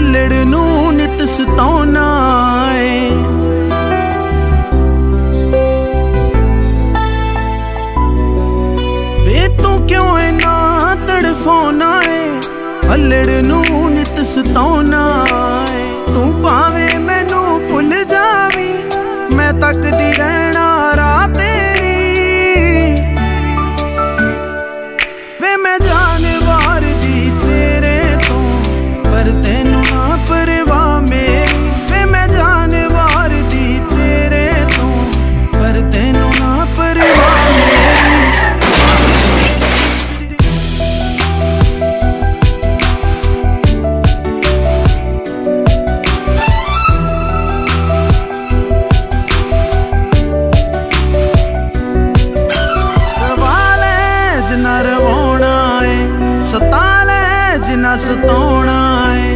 अल्लड़ नू नित सताउना है। वे तू क्यों इना तड़फाना है, अल्लड़ नू नित सताउना है। तू भावे मैनू भुल जावी, मैं तकदी रहना राह तेरी। वे मैं जान वार दी तेरे तो, पर तेनू ना परवाह मेरी। वे मैं जान वार दी तेरे तो, पर तेनू ना परवाह मेरी। जिना सताउना है,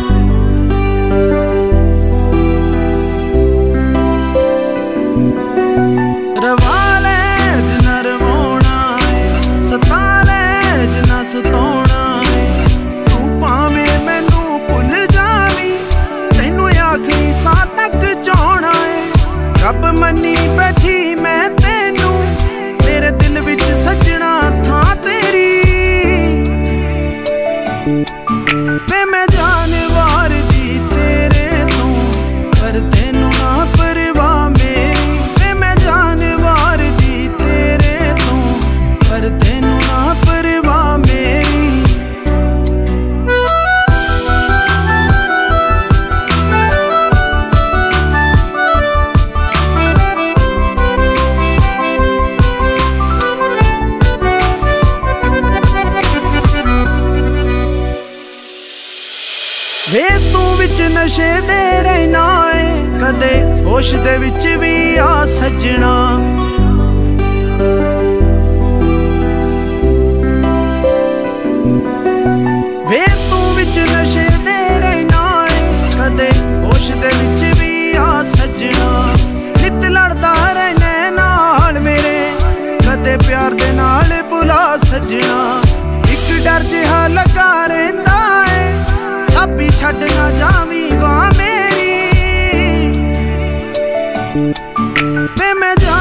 रवाले जिना रवाउना है, सताले जिना सताउना है। तू भावे मैनू भुल जावी, तैनू आखिरी साह तक चाहना है। रब मनी बैठी मैं तैनू, मेरे दिल विच सजना था तेरी। वे मैं जान वार दी तेरे तो, पर तेनू ना परवाह मेरी। वे मैं जान वार दी तेरे तो, पर तेनू ना परवाह मेरी। वे तू विच नशे दे रहना है, कदे होश दे विच भी आ सजना। वे तू विच नशे दे रहना है, कदे होश दे विच भी आ सजना। नित लड़दा रहने नाल मेरे, कदे प्यार दे नाल बुला सजना। एक डर जिहा लगा रहिंदा है, साबी छड़ ना जावी बाह मेरी। वे मैं